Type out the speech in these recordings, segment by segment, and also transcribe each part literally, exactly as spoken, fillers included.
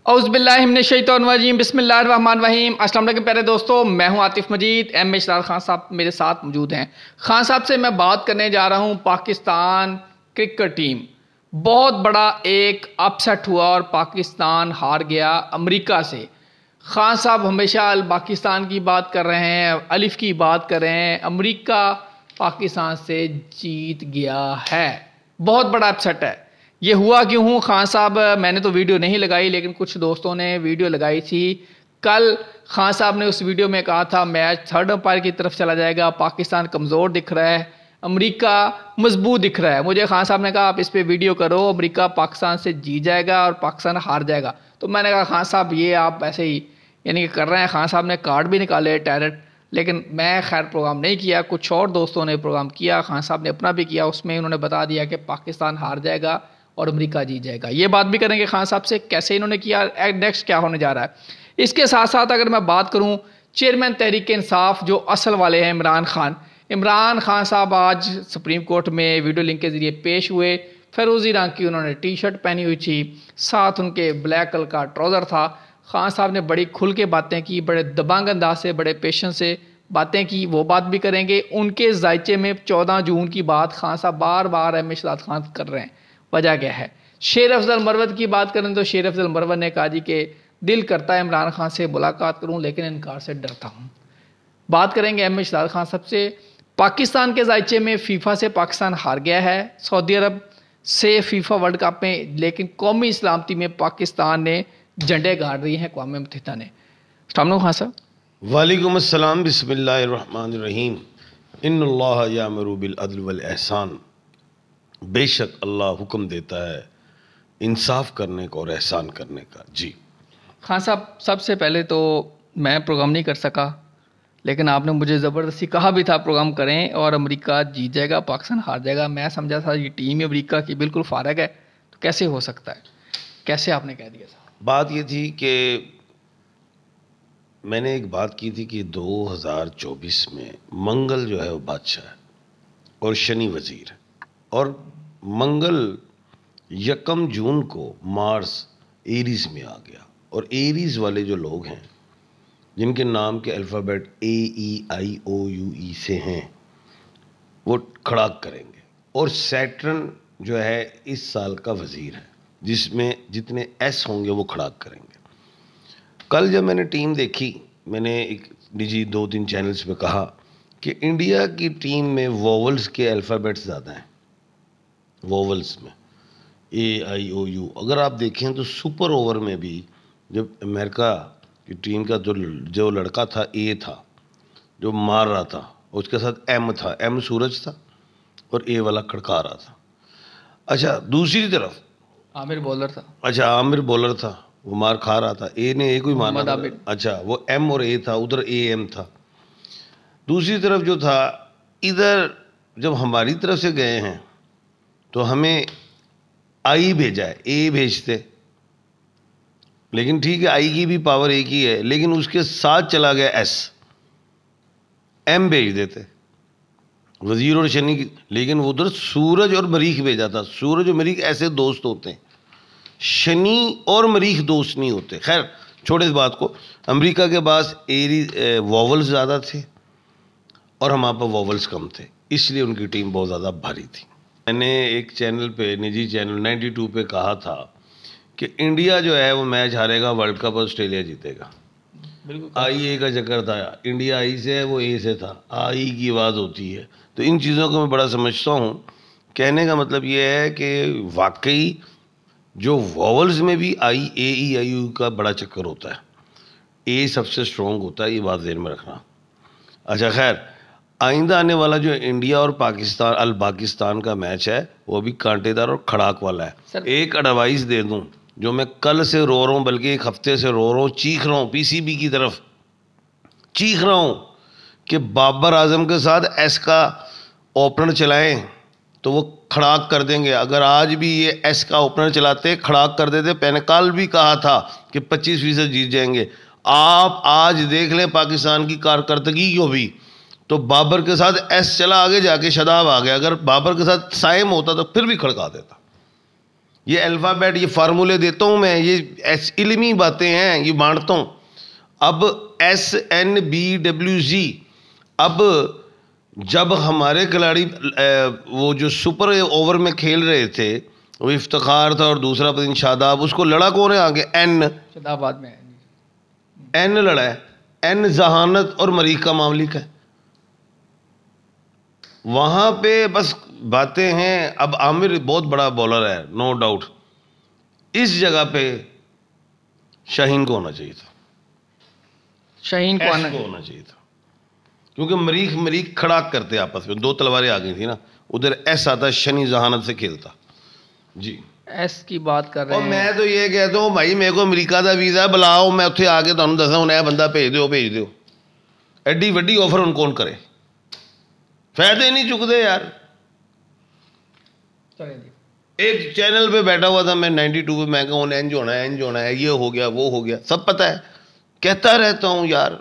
औज़ बिल्लाहि मिनश शैतानिर रजीम बिस्मिल्लाहिर रहमानिर रहीम। अस्सलाम वालेकुम प्यारे दोस्तों, मैं हूं आतिफ मजीद। एम ए शहजाद खान साहब मेरे साथ मौजूद हैं। खान साहब से मैं बात करने जा रहा हूं पाकिस्तान क्रिकेट टीम। बहुत बड़ा एक अपसेट हुआ और पाकिस्तान हार गया अमेरिका से। खान साहब हमेशा अल पाकिस्तान की बात कर रहे हैं, अलिफ की बात कर रहे हैं। अमेरिका पाकिस्तान से जीत गया है, बहुत बड़ा अपसेट है। ये हुआ क्यों हूँ खान साहब, मैंने तो वीडियो नहीं लगाई लेकिन कुछ दोस्तों ने वीडियो लगाई थी। कल खान साहब ने उस वीडियो में कहा था मैच थर्ड अंपायर की तरफ चला जाएगा, पाकिस्तान कमज़ोर दिख रहा है, अमेरिका मजबूत दिख रहा है। मुझे खान साहब ने कहा आप इस पर वीडियो करो, अमेरिका पाकिस्तान से जीत जाएगा और पाकिस्तान हार जाएगा। तो मैंने कहा खान साहब ये आप ऐसे ही यानी कि कर रहे हैं। खान साहब ने कार्ड भी निकाले डायरेक्ट, लेकिन मैं खैर प्रोग्राम नहीं किया, कुछ और दोस्तों ने प्रोग्राम किया, खान साहब ने अपना भी किया। उसमें उन्होंने बता दिया कि पाकिस्तान हार जाएगा और अमेरिका जीत जाएगा। ये बात भी करेंगे खान साहब से कैसे इन्होंने किया, नेक्स्ट क्या होने जा रहा है। इसके साथ साथ अगर मैं बात करूं चेयरमैन तहरीक इंसाफ जो असल वाले हैं इमरान खान, इमरान खान साहब आज सुप्रीम कोर्ट में वीडियो लिंक के ज़रिए पेश हुए। फिरोजी रंग की उन्होंने टी शर्ट पहनी हुई थी, साथ उनके ब्लैक कलर का ट्राउज़र था। खान साहब ने बड़ी खुल के बातें की, बड़े दबंग अंदाज से, बड़े पेशेंस से बातें की। वो बात भी करेंगे। उनके जायचे में चौदह जून की बात खान साहब बार बार एम ए शहजाद खान कर रहे हैं, वजह क्या है। शेर अफजल मरवत की बात करें तो शेर अफजल मरवत ने कहा जी कि दिल करता है इमरान खान से मुलाकात करूं लेकिन इनकार से डरता हूं। बात करेंगे एम ए शहजाद खान साहब से। पाकिस्तान के जायचे में फीफा से पाकिस्तान हार गया है सऊदी अरब से फीफा वर्ल्ड कप में, लेकिन कौमी सलामती में पाकिस्तान ने झंडे गाड़ दिए हैं अक़वाम मुत्तहिदा ने। अस्सलाम वालेकुम खान साहब। वालेकुम अस्सलाम, बिस्मिल्लाहिर रहमानिर रहीम। इन्नल्लाह यामुरु बिल अद्ल वल एहसान। बेशक अल्लाह हुक्म देता है इंसाफ करने का और एहसान करने का। जी खान साहब, सबसे पहले तो मैं प्रोग्राम नहीं कर सका, लेकिन आपने मुझे ज़बरदस्ती कहा भी था प्रोग्राम करें और अमेरिका जीत जाएगा पाकिस्तान हार जाएगा। मैं समझा था ये टीम अमेरिका की बिल्कुल फारग है, तो कैसे हो सकता है, कैसे आपने कह दिया था। बात ये थी कि मैंने एक बात की थी कि दो हज़ार चौबीस में मंगल जो है वो बादशाह है और शनि वज़ीर है, और मंगल यकम जून को मार्स एरीज में आ गया, और एरीज वाले जो लोग हैं जिनके नाम के alphabet A E I O you ई से हैं वो खड़ाक करेंगे। और सैटर्न जो है इस साल का वज़ीर है, जिसमें जितने एस होंगे वो खड़ाक करेंगे। कल जब मैंने टीम देखी, मैंने एक निजी दो तीन चैनल्स पे कहा कि इंडिया की टीम में वोवल्स के अल्फ़ाबेट्स ज़्यादा हैं, वोवल्स में ए आई ओ यू। अगर आप देखें तो सुपर ओवर में भी जब अमेरिका की टीम का जो जो लड़का था, ए था जो मार रहा था, उसके साथ एम था, एम सूरज था और ए वाला खड़का रहा था। अच्छा, दूसरी तरफ आमिर बॉलर था। अच्छा, आमिर बॉलर था, वो मार खा रहा था, ए ने ए को ही मारना था। अच्छा, वो एम और ए था, उधर ए एम था। दूसरी तरफ जो था, इधर जब हमारी तरफ से गए हैं तो हमें आई भेजा है, ए भेजते, लेकिन ठीक है आई की भी पावर एक ही है, लेकिन उसके साथ चला गया एस, एम भेज देते वजीर और शनि की, लेकिन उधर सूरज और मरीख भेजा था। सूरज और मरीख ऐसे दोस्त होते हैं, शनि और मरीख दोस्त नहीं होते। खैर छोड़े इस बात को। अमेरिका के पास एरी वोवल्स ज़्यादा थे और हमारे पास वोवल्स कम थे, इसलिए उनकी टीम बहुत ज़्यादा भारी थी। मैंने एक चैनल पे, निजी चैनल बानवे पे कहा था कि इंडिया जो है वो मैच हारेगा, वर्ल्ड कप ऑस्ट्रेलिया जीतेगा। आई ए का चक्कर था, इंडिया आई से है, वो ए से था, आई की आवाज़ होती है। तो इन चीज़ों को मैं बड़ा समझता हूँ। कहने का मतलब ये है कि वाकई जो वोवल्स में भी आई ए ई आई यू का बड़ा चक्कर होता है, ए सबसे स्ट्रॉन्ग होता है, ये बात ध्यान में रखना। अच्छा खैर, आइंदा आने वाला जो इंडिया और पाकिस्तान अल पाकिस्तान का मैच है वो भी कांटेदार और खड़ाक वाला है। एक एडवाइस दे दूं जो मैं कल से रो रहा हूँ, बल्कि एक हफ्ते से रो रहा हूँ, चीख रहा हूँ, पीसीबी की तरफ चीख रहा हूँ कि बाबर आजम के साथ एस का ओपनर चलाएं तो वो खड़ाक कर देंगे। अगर आज भी ये एस का ओपनर चलाते खड़ाक कर देते। मैंने कल भी कहा था कि पच्चीस फीसद जीत जाएंगे। आप आज देख लें पाकिस्तान की कारकर्दगी को भी, तो बाबर के साथ एस चला, आगे जाके शदाब आ गया। अगर बाबर के साथ साइम होता तो फिर भी खड़का देता। یہ الفابیٹ یہ فارمولے دیتا ہوں میں, یہ علمی باتیں ہیں, یہ بانٹتا ہوں. اب S N B W Z, اب جب ہمارے کھلاڑی وہ جو سپر اوور میں کھیل رہے تھے, وہ افتخار تھا اور دوسرا پتہ نہیں شاداب, اس کو لڑا کون ہے آگے؟ این. شاداب میں این لڑا ہے, این ذہانت اور مریخ کا مملک ہے. وہاں پہ بس باتیں ہیں. اب عامر بہت بڑا بولر ہے نو ڈاؤٹ, اس جگہ پہ شاہین کو ہونا چاہیے تھا, شاہین کو ہونا چاہیے تھا, کیونکہ مریخ مریخ کھڑاک کرتے آپس میں, دو تلواریں آ گئی تھی نا, ادھر ایس آتا شنی ذہانت سے کھیلتا. جی ایس کی بات کر رہے اور ہیں. میں تو یہ کہتا ہوں بھائی میرے کو امریکہ کا ویزا بلاؤ, میں اتنے آ کے تمہیں دسا ہوں نیا بندہ بھیج دو بھیج دو. ایڈی وڈی آفر ان کون کرے, فائدے نہیں چکتے یار. ایک چینل پہ بیٹھا ہوا تھا میں نائنٹی ٹو پہ, میں کہوں اینج ہونا ہے اینج ہونا ہے, یہ ہو گیا وہ ہو گیا, سب پتہ ہے, کہتا رہتا ہوں یار.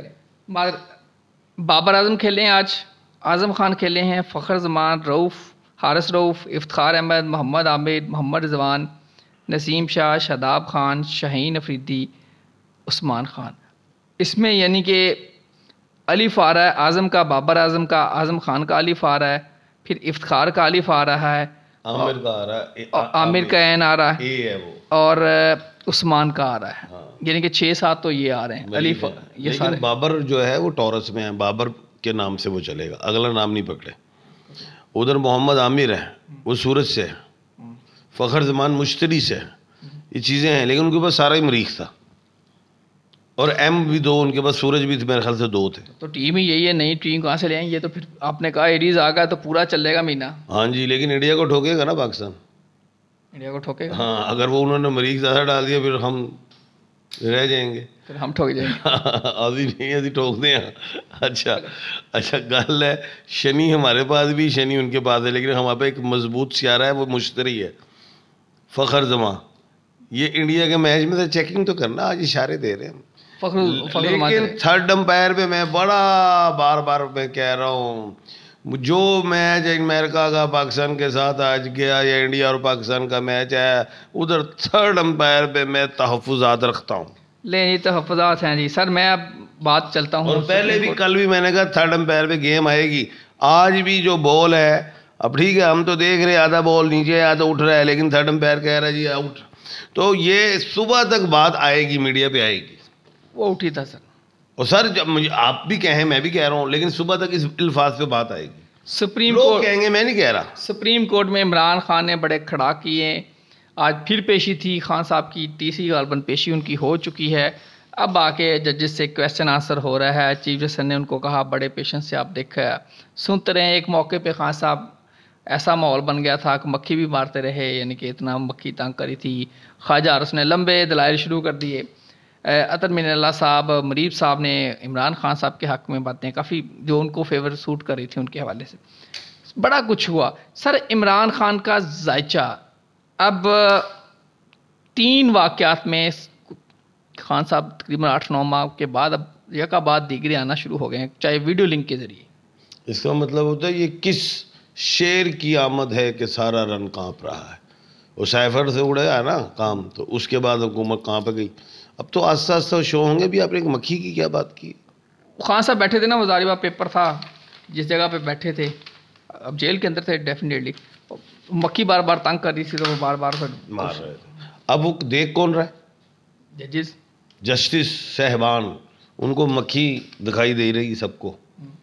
بابر اعظم کھیلے ہیں آج, اعظم خان کھیلے ہیں, فخر زمان, رؤف, حارث رؤف, افتخار احمد, محمد عامر, محمد رضوان, نسیم شاہ, شاداب خان, شاہین افریدی, عثمان خان. اس میں یعنی کہ الف آ رہا ہے اعظم کا, بابر اعظم کا, اعظم خان کا الف آ رہا ہے, پھر افتخار کا الف آ رہا ہے, عامر کا آ رہا ہے, عامر کا این آ رہا ہے, اے ہے وہ, اور عثمان کا آ رہا ہے. یعنی کہ چھ سات تو یہ آ رہے ہیں الف. یہ سارے بابر جو ہے وہ ٹورس میں ہے, بابر کے نام سے وہ چلے گا, اگلا نام نہیں پکڑے. ادھر محمد عامر ہے, وہ سورج سے ہے, فخر زمان مشتری سے ہے, یہ چیزیں ہیں. لیکن ان کے پاس سارا ہی مریخ تھا, اور ایم بھی دو ان کے پاس, سورج بھی میرے خیال سے دو تھے. تو ٹیم ہی یہی ہے, نئی ٹیم کہاں سے لے آئیں. یہ تو پھر آپ نے کہا ایریز آ گیا تو پورا چلے گا مہینہ. ہاں جی, لیکن انڈیا کو ٹھوکے گا نا پاکستان, انڈیا کو ٹھوکے گا. ہاں اگر وہ انہوں نے مریخ زیادہ ڈال دیا پھر ہم رہ جائیں گے, پھر ہم ٹھوک جائیں گے. ابھی نہیں ابھی ٹھوک دیں. اچھا اچھا گل ہے, شنی ہمارے پاس بھی, شنی ان کے پاس ہے, لیکن ہمارے پہ ایک مضبوط سیارہ ہے, وہ مشتری ہے, فخر زمان. یہ انڈیا کے میچ میں تو چیکنگ تو کرنا, آج اشارے دے رہے ہیں. لیکن تھرڈ امپائر پہ میں بڑا بار بار میں کہہ رہا ہوں, جو میچ امریکہ کا پاکستان کے ساتھ آج گیا, یا انڈیا اور پاکستان کا میچ ہے, ادھر تھرڈ امپائر پہ میں تحفظات رکھتا ہوں. لے نہیں تحفظات ہیں جی سر. میں اب بات چلتا ہوں, اور پہلے بھی کل بھی میں نے کہا تھرڈ امپائر پہ گیم آئے گی. آج بھی جو بال ہے, اب ٹھیک ہے ہم تو دیکھ رہے آدھا بال نیچے آدھا اٹھ رہا ہے, لیکن تھرڈ امپائر کہہ رہا ہے جی آؤٹ. تو یہ صبح تک بات آئے گی, میڈیا پہ آئے گی. وہ اٹھی تھا سر, اور سر جب مجھے آپ بھی کہیں میں بھی کہہ رہا ہوں, لیکن صبح تک اس الفاظ پہ بات آئے گی. سپریم کورٹ کہیں گے, میں نہیں کہہ رہا. سپریم کورٹ میں عمران خان نے بڑے کھڑا کیے. آج پھر پیشی تھی خان صاحب کی, تیسری غالباً پیشی ان کی ہو چکی ہے. اب آ کے ججز سے کویشچن آنسر ہو رہا ہے. چیف جسٹس نے ان کو کہا بڑے پیشنس سے آپ دیکھا سنتے رہے. ایک موقع پہ خان صاحب ایسا ماحول بن گیا تھا کہ مکھی بھی مارتے رہے, یعنی کہ اتنا مکھی تنگ کری تھی. خواجہ عرس نے لمبے دلائل شروع کر دیے. عطر من اللہ صاحب, مریب صاحب نے عمران خان صاحب کے حق میں باتیں کافی جو ان کو فیور سوٹ کر رہی تھی ان کے حوالے سے. بڑا کچھ ہوا سر. عمران خان کا ذائچہ اب تین واقعات میں خان صاحب تقریباً آٹھ نو ماہ کے بعد اب یکا بعد دیگرے آنا شروع ہو گئے ہیں, چاہے ویڈیو لنک کے ذریعے. اس کا مطلب ہوتا ہے یہ کس شیر کی آمد ہے کہ سارا رن کانپ رہا ہے. وہ سائفر سے اڑا ہے نا کام, تو اس کے بعد حکومت کہاں پہ گئی. اب تو آہستہ آہستہ شو ہوں گے بھی. آپ نے ایک مکھی کی کیا بات کی؟ خان صاحب بیٹھے تھے نا, وزاربہ پیپر تھا جس جگہ پہ بیٹھے تھے, اب جیل کے اندر تھے ڈیفینیٹلی, مکھی بار بار تنگ کر رہی تھی تو وہ بار بار مار رہے تھے. اب وہ دیکھ کون رہا ہے؟ ججز, جسٹس صاحبان. ان کو مکھی دکھائی دے رہی سب کو,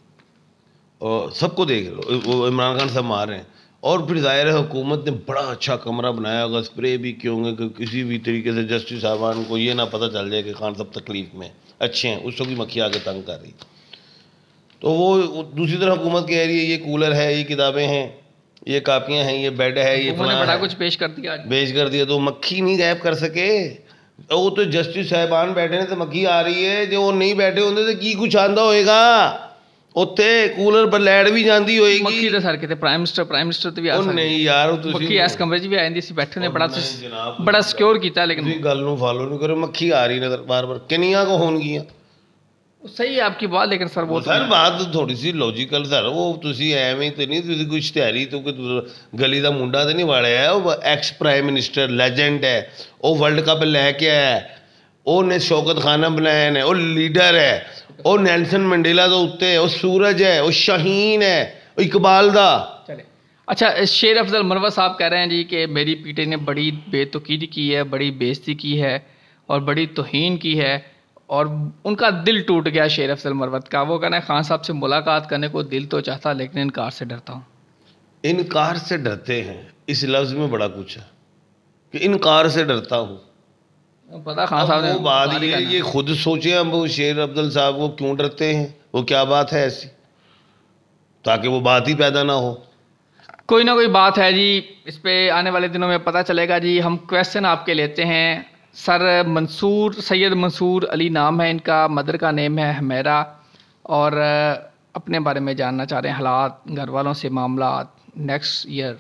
اور سب کو دیکھ رہے, وہ عمران خان صاحب مار رہے ہیں. اور پھر ظاہر ہے حکومت نے بڑا اچھا کمرہ بنایا ہوگا, اسپرے بھی کیوں گے کہ کسی بھی طریقے سے جسٹس صاحبان کو یہ نہ پتہ چل جائے کہ خان صاحب تکلیف میں اچھے ہیں, اس وقت بھی مکھی آگے تنگ کر رہی. تو وہ دوسری طرف حکومت کہہ رہی ہے یہ کولر ہے, یہ کتابیں ہیں, یہ کاپیاں ہیں, یہ بیڈ ہے, یہ انہوں نے بڑا کچھ پیش کر دیا پیش کر دیا. تو مکھی نہیں غائب کر سکے. وہ تو جسٹس صاحبان بیٹھے نے تو مکھی آ رہی ہے. جو وہ نہیں بیٹھے ہوتے تو کی کچھ آندہ ہوئے گا اتنے کولر پر لائٹ بھی جاندی ہوئے گی. مکھی تے سر کہتے پرائم منسٹر پرائم منسٹر تے بھی آ سکتے نہیں یار, مکھی اس کمرے چ بھی آندی سی, بیٹھے نے بڑا بڑا سکیور کیتا. لیکن گل نو فالو نہیں کرو. مکھی آ رہی نظر بار بار, کنیاں کو ہون گیاں صحیح ہے آپ کی بات، لیکن سر وہ سر بات تھوڑی سی لوجیکل سر، وہ تسی ایویں تو نہیں، تسی کوئی اشتہاری تو گلی دا منڈا تو نہیں واڑیا ہے، وہ ایکس پرائم منسٹر لیجنڈ ہے، وہ ورلڈ کپ لے کے آیا ہے، وہ نے شوکت خانہ بنایا نے، وہ لیڈر ہے، وہ نیلسن منڈیلا تو اتنے، وہ سورج ہے، وہ شاہین ہے، وہ اقبال دا. چلے اچھا، شیر افضل مروت صاحب کہہ رہے ہیں جی کہ میری پیٹے نے بڑی بے توقیری کی ہے، بڑی بےزتی کی ہے اور بڑی توہین کی ہے، اور ان کا دل ٹوٹ گیا شیر افضل مروت کا. وہ کہنا ہے خان صاحب سے ملاقات کرنے کو دل تو چاہتا لیکن انکار سے ڈرتا ہوں. انکار سے ڈرتے ہیں، اس لفظ میں بڑا کچھ ہے کہ انکار سے ڈرتا ہوں. پتا خان صاحب نے وہ بات یہ یہ خود سوچیں اب وہ شیر افضل صاحب وہ کیوں ڈرتے ہیں، وہ کیا بات ہے ایسی تاکہ وہ بات ہی پیدا نہ ہو. کوئی نہ کوئی بات ہے جی، اس پہ آنے والے دنوں میں پتہ چلے گا جی. ہم کویسچن آپ کے لیتے ہیں. سر منصور سید منصور علی نام ہے ان کا، مدر کا نیم ہے حمیرہ، اور اپنے بارے میں جاننا چاہ رہے ہیں حالات، گھر والوں سے معاملات نیکسٹ ایئر.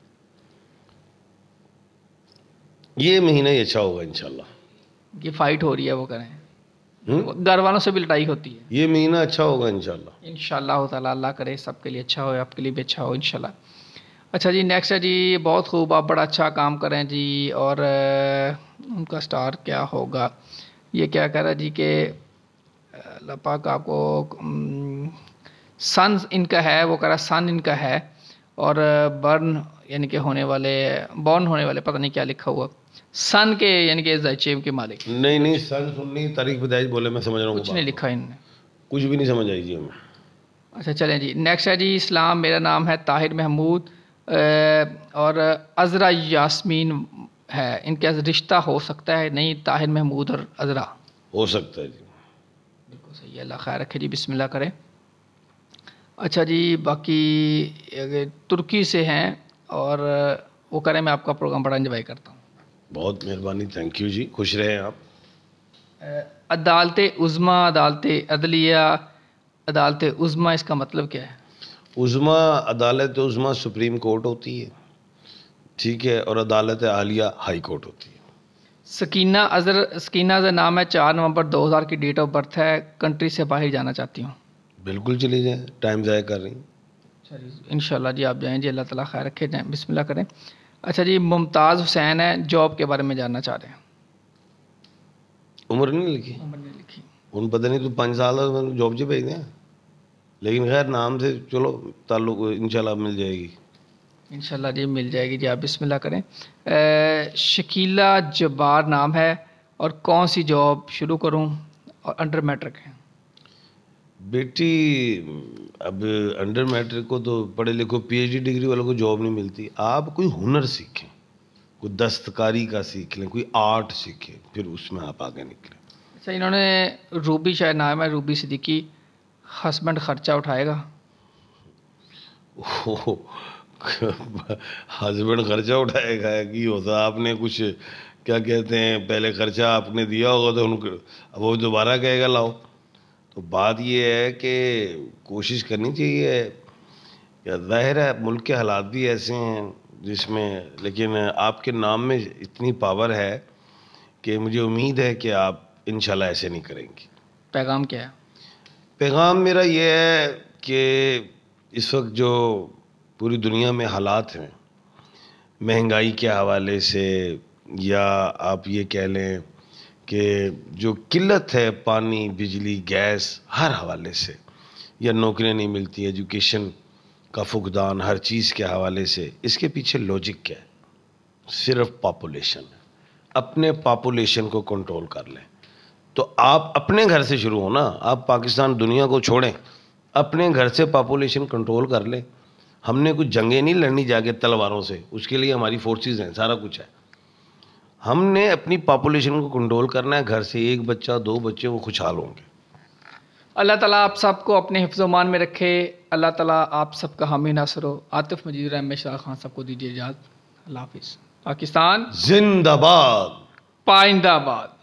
یہ مہینہ ہی اچھا ہوگا انشاءاللہ. یہ فائٹ ہو رہی ہے وہ کریں، گھر والوں سے بھی لڑائی ہوتی ہے. یہ مہینہ اچھا ہوگا انشاءاللہ. انشاءاللہ تعالیٰ اللہ کرے سب کے لیے اچھا ہو، آپ کے لیے بھی اچھا ہو انشاءاللہ. اچھا جی نیکسٹ ہے جی، بہت خوب، آپ بڑا اچھا کام کریں جی، اور ان کا سٹار کیا ہوگا. یہ کیا کہہ رہا جی کہ اللہ پاک آپ کو سن ان کا ہے، وہ کہہ رہا سن ان کا ہے، اور برن یعنی کہ ہونے والے بورن ہونے والے پتہ نہیں کیا لکھا ہوا، سن کے یعنی کہ زیچیب کے مالک. نہیں نہیں سن سننی تاریخ پیدائش بولے، میں سمجھ رہا ہوں کچھ نہیں لکھا انہوں نے، کچھ بھی نہیں سمجھ آئی جی ہمیں. اچھا چلیں جی نیکسٹ ہے جی، اسلام میرا نام ہے طاہر محمود اور عذرا یاسمین ہے، ان کا رشتہ ہو سکتا ہے؟ نہیں، طاہر محمود اور عذرا ہو سکتا ہے جی. بالکل صحیح ہے، اللہ خیر رکھے جی، بسم اللہ کریں. اچھا جی باقی ترکی سے ہیں اور وہ کریں میں آپ کا پروگرام بڑا انجوائے کرتا ہوں. بہت مہربانی، تھینک یو جی، خوش رہیں آپ. عدالت عظمیٰ، عدالت عدلیہ، عدالت عظمیٰ اس کا مطلب کیا ہے؟ عظمیٰ، عدالت عظمیٰ سپریم کورٹ ہوتی ہے، ٹھیک ہے، اور عدالت عالیہ ہائی کورٹ ہوتی ہے. سکینہ اظہر، سکینہ اظہر نام ہے، چار نومبر دو ہزار کی ڈیٹ آف برتھ ہے، کنٹری سے باہر جانا چاہتی ہوں. بالکل چلی جائیں، ٹائم ضائع کر رہی ہیں. انشاءاللہ جی آپ جائیں جی، اللہ تعالیٰ خیر رکھے جائیں، بسم اللہ کریں. اچھا جی ممتاز حسین ہے، جاب کے بارے میں جاننا چاہ رہے ہیں. عمر نہیں لکھی، عمر نہیں لکھی، ان پتہ نہیں تو پانچ سال جاب سے بھیج دیں، لیکن خیر نام سے چلو تعلق انشاءاللہ مل جائے گی. انشاءاللہ جی مل جائے گی جی، آپ بسم اللہ کریں. شکیلہ جبار نام ہے، اور کون سی جاب شروع کروں، اور انڈر میٹرک ہے؟ بیٹی اب انڈر میٹرک کو تو پڑھے لکھو پی ایچ ڈی ڈگری والوں کو جاب نہیں ملتی. آپ کوئی ہنر سیکھیں، کوئی دستکاری کا سیکھ لیں، کوئی آرٹ سیکھیں، پھر اس میں آپ آگے نکلیں. اچھا انہوں نے روبی شاید نام ہے، روبی صدیقی، ہسبینڈ خرچہ اٹھائے گا؟ ہسبینڈ خرچہ اٹھائے گا کی ہوتا، آپ نے کچھ کیا کہتے ہیں پہلے خرچہ آپ نے دیا ہوگا تو ان کو وہ دوبارہ کہے گا لاؤ. تو بات یہ ہے کہ کوشش کرنی چاہیے، یا ظاہر ہے ملک کے حالات بھی ایسے ہیں جس میں، لیکن آپ کے نام میں اتنی پاور ہے کہ مجھے امید ہے کہ آپ انشاءاللہ ایسے نہیں کریں گی. پیغام کیا ہے؟ پیغام میرا یہ ہے کہ اس وقت جو پوری دنیا میں حالات ہیں، مہنگائی کے حوالے سے، یا آپ یہ کہہ لیں کہ جو قلت ہے پانی، بجلی، گیس، ہر حوالے سے، یا نوکریاں نہیں ملتی، ایجوکیشن کا فقدان، ہر چیز کے حوالے سے، اس کے پیچھے لوجک کیا ہے؟ صرف پاپولیشن ہے. اپنے پاپولیشن کو کنٹرول کر لیں. تو آپ اپنے گھر سے شروع ہو نا، آپ پاکستان دنیا کو چھوڑیں، اپنے گھر سے پاپولیشن کنٹرول کر لیں. ہم نے کچھ جنگیں نہیں لڑنی جا کے تلواروں سے، اس کے لیے ہماری فورسز ہیں، سارا کچھ ہے. ہم نے اپنی پاپولیشن کو کنٹرول کرنا ہے، گھر سے ایک بچہ دو بچے وہ خوشحال ہوں گے. اللہ تعالیٰ آپ سب کو اپنے حفظ و امان میں رکھے. اللہ تعالیٰ آپ سب کا حامی ناصر ہو. عاطف مجید اور ایم شہزاد خان صاحب کو دیجیے اجازت. اللہ حافظ. پاکستان زندہ باد، پائندہ باد.